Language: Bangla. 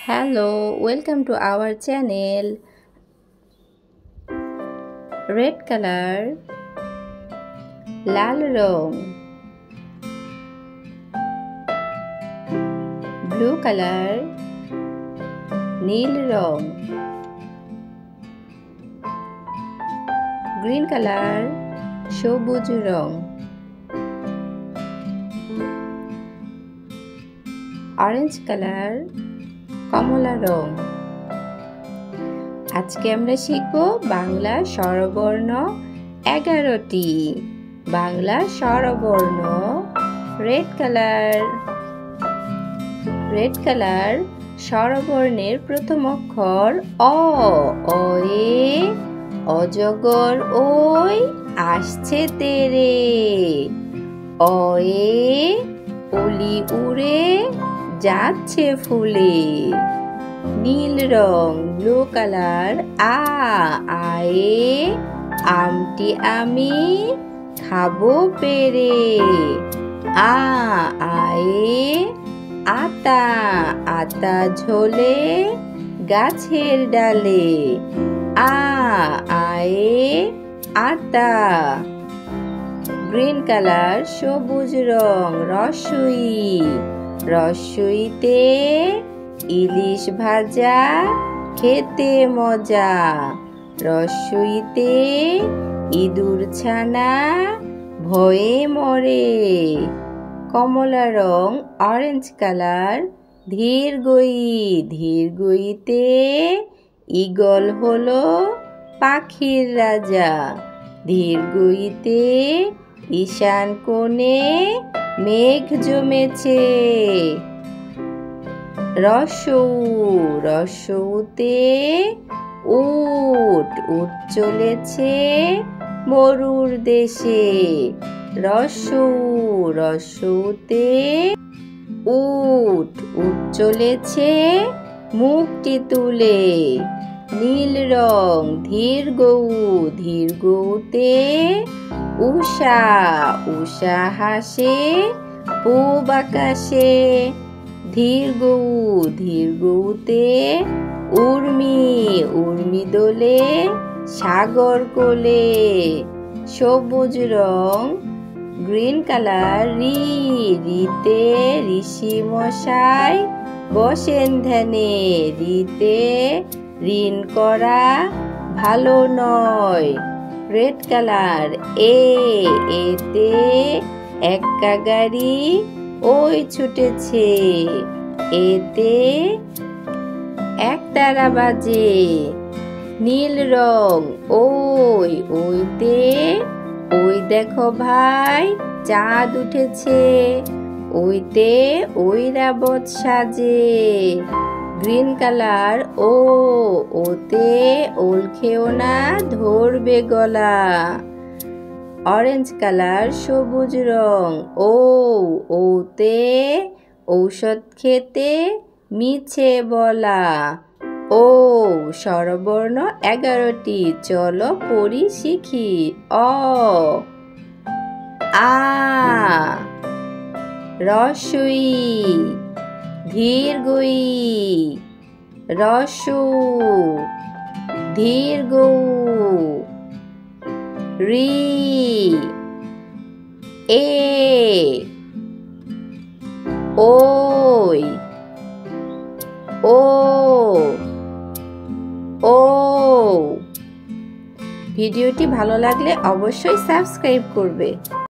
Hello, welcome to our channel. Red color, Lal wrong, blue color, Neil wrong, green color, সবুজ রং, orange color, কমলা রং। আজকে আমরা শিখব বাংলা স্বরবর্ণ 11টি। বাংলা স্বরবর্ণ রেড কালার স্বরবর্ণের প্রথম অক্ষর অ। অয়ে অজগর ওই আসছে তেরে। অয়ে অলি উড়ে যাচ্ছে ফুলে। নীল রং ব্লু কালার আয়ে আমটি আমি খাবো পেরে। আয়ে আতা ঝোলে গাছের ডালে। আয়ে আতা। গ্রিন কালার সবুজ রং রসইতে ইলিশ ভাজা খেতে মজা। রসইতে ইঁদুর ছানা ভয়ে মরে। কমলা রং অরেঞ্জ কালার ধীর গইতে ঈগল হলো পাখির রাজা। ধীর গইতে ঈশান কোণে মেঘ জমেছে। রসউতে উট চলেছে মরুর দেশে। রসউতে উট চলেছে মুখটি তুলে। নীল রং ধীর গৌতে উষা হাসে পূব আকাশে। ধীর গৌতে উর্মি দোলে সাগর কোলে। সবুজ রং গ্রিন কালার রিতে ঋষি মশাই বসেন ধ্যানে। রিতে ঋণ করা ভালো নয়। রেড কালার এতে এক্কা গাড়ি ওই ছুটেছে। এতে একতারা বাজে। নীল রং ওইতে ওই দেখো ভাই চাঁদ উঠেছে। ওইতে ঐরাবত সাজে। গ্রিন কালার ওতে ওল খেও না ধরবে গলা। অরেঞ্জ কালার সবুজ রং ওতে ঔষধ খেতে মিছে বলা। স্বরবর্ণ 11টি। চলো পড়ি শিখি। রসই ধীর গই রসু ধীর গৌ ওই ভিডিওটি ভালো লাগলে অবশ্যই সাবস্ক্রাইব করবে।